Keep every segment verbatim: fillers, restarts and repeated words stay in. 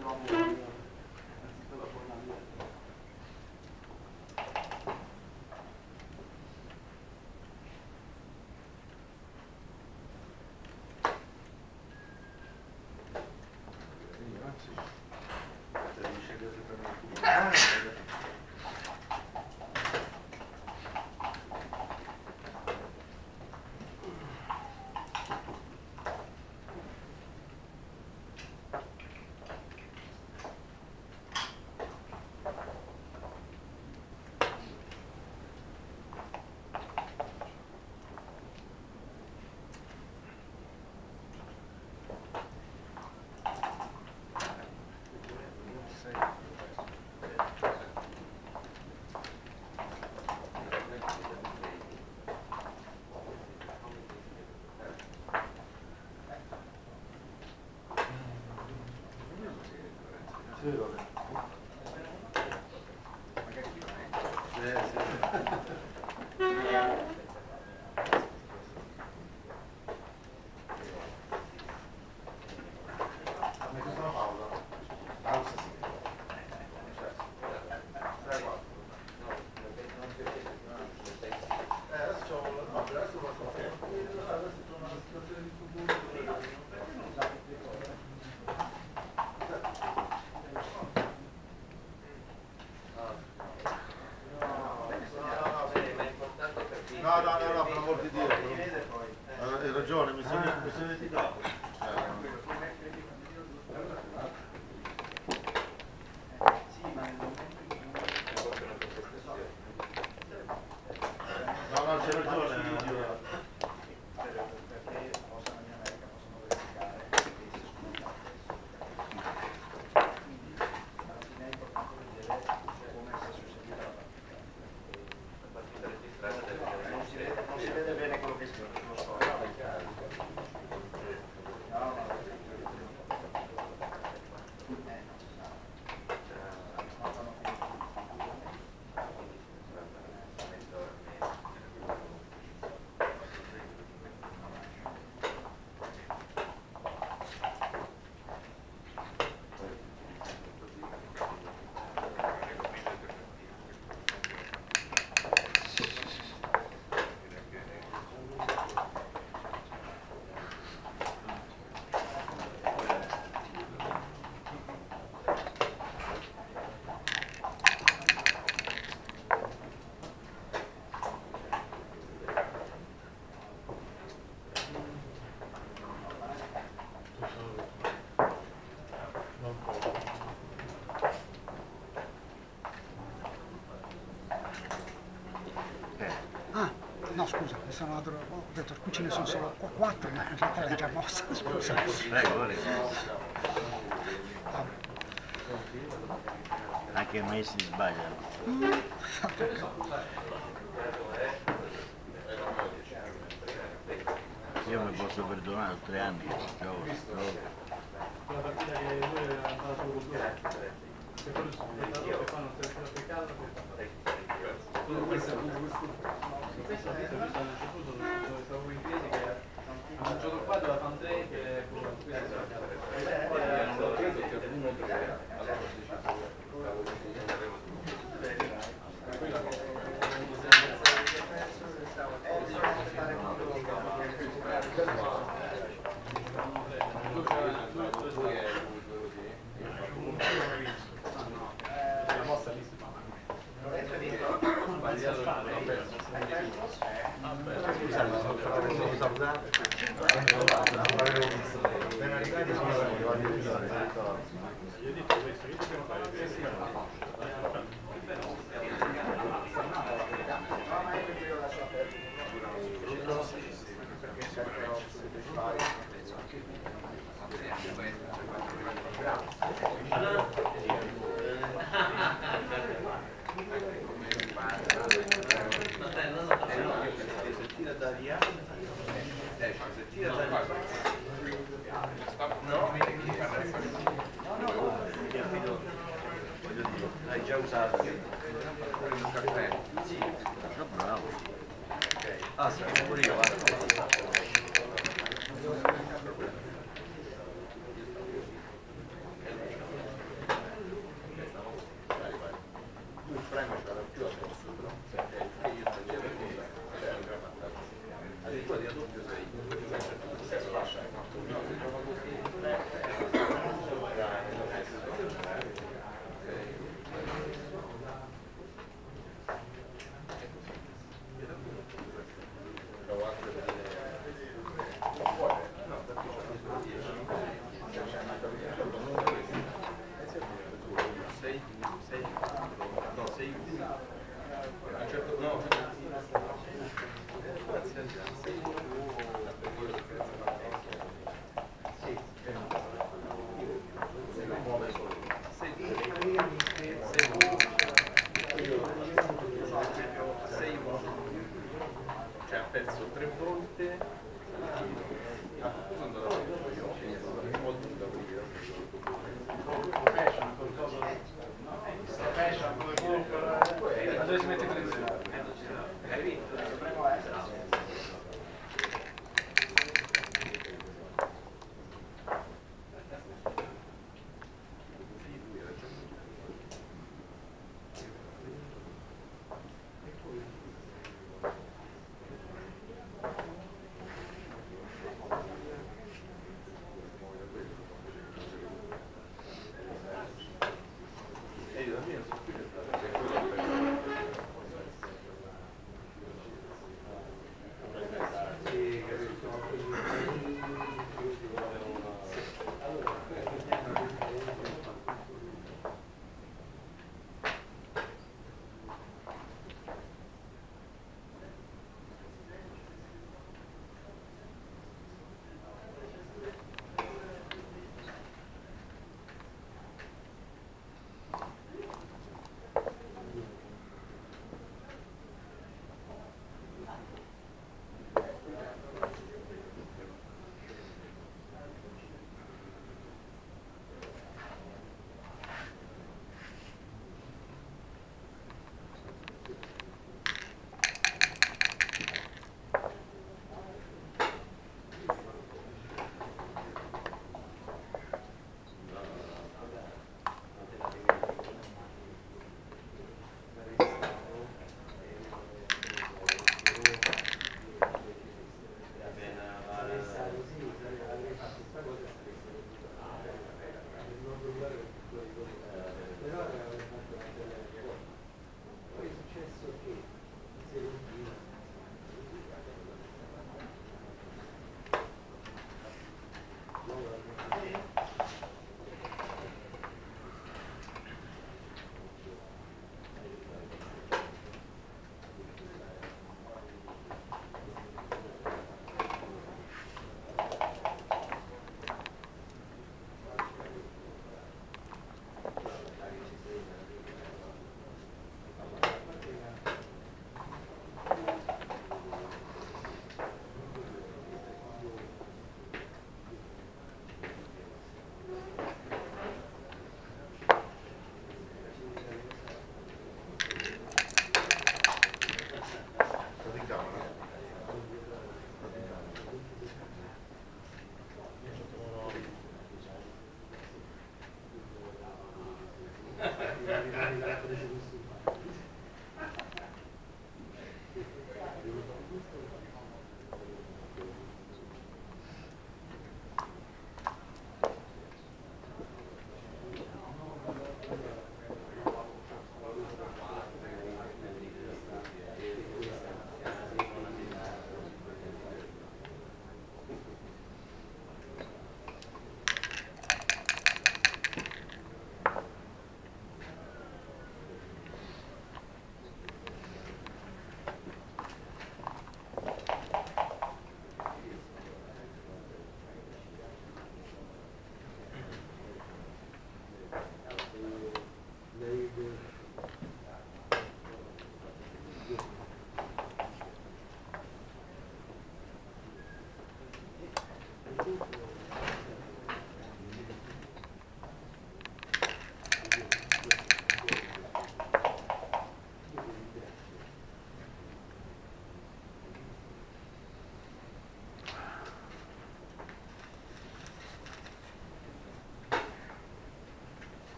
Sì, vabbè. Sì, sì. No, no, no, no, per amor di Dio. Eh, hai ragione, mi sono dimenticato. No, no, c'è ragione. No, scusa, sono andato, ho detto qui ce ne sono solo quattro, ma in realtà l'hai già mossa, scusa. Prego, anche i maestri sbagliano. Mm. Io mi posso perdonare, ho tre anni che gioco. La partita che lui aveva fatto con due, che poi lo spettatore che fanno il peccato, questo ha visto questo all'istituto dove stavo in crisi che ha un gioco qua dove fanno tre che poi non l'ho preso perché uno tre allora la mossa lì si fa l'hai già usato il caffè? Sì, bravo. Ah sì, pure io guarda.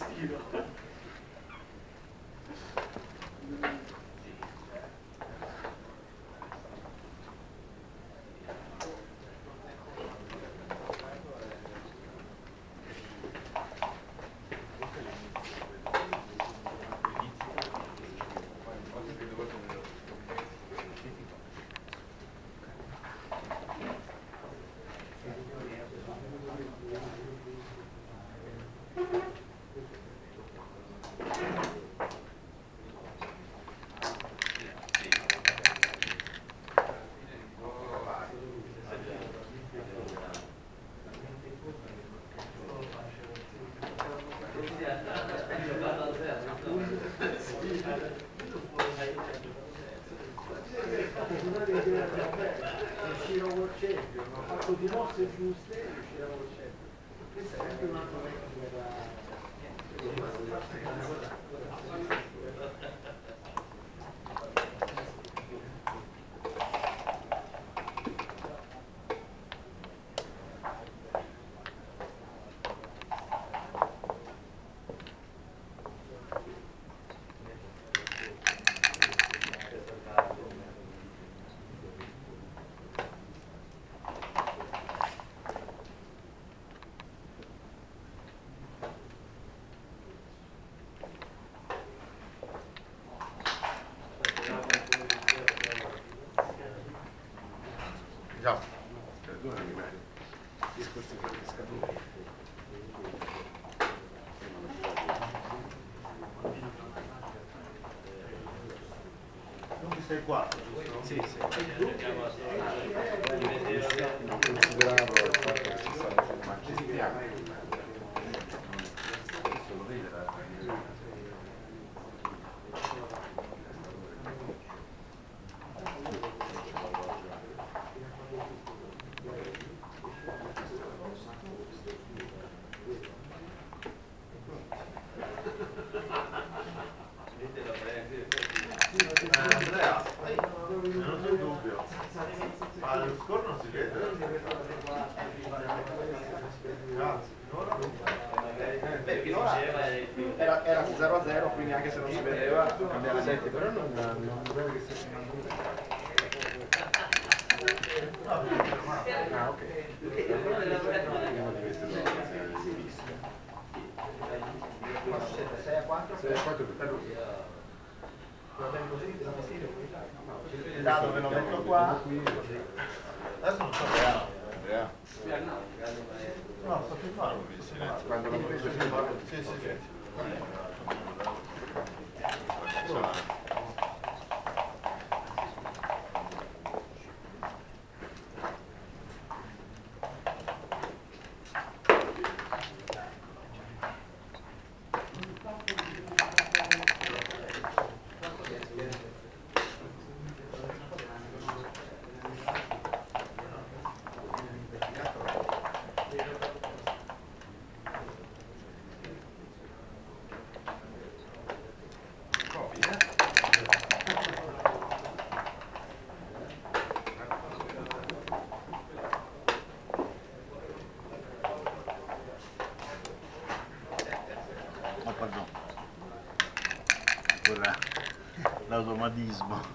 destino. Uscirò col Champion, ho fatto di mosse giuste e uscirò col Champion. Questo è anche un altro metodo per Già, perdonami, ma discorsi per pescatori. Non mi stai qua, giusto? Sì, sì. Non consideravo il fatto che ci stanno sul magistriale. Questo lo vede la Andrea, non c'è dubbio, ma lo score non si vede. Grazie, Beh, finora era, era zero a zero, quindi anche se non si vedeva cambiava sette, però non, non dovevo che sia ah, ok. sei a quattro? sei a quattro per lui. Va bene così, da vestire? Da dove lo metto qua? adesso non so Andrea. Andrea. No, sto filmando in silenzio. Quando l'ho preso filmato? Sì, sì, sì. Ma pardon. Ancora l'automatismo.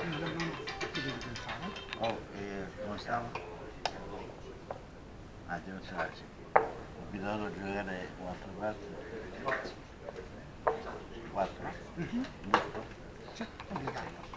No, no, no, che devi pensare? Oh, eh, come stava? Ah, devo entrare, sì. Ho abituato a giocare un'altra parte. quattro? Mhm. Giusto? Sì, obbligato.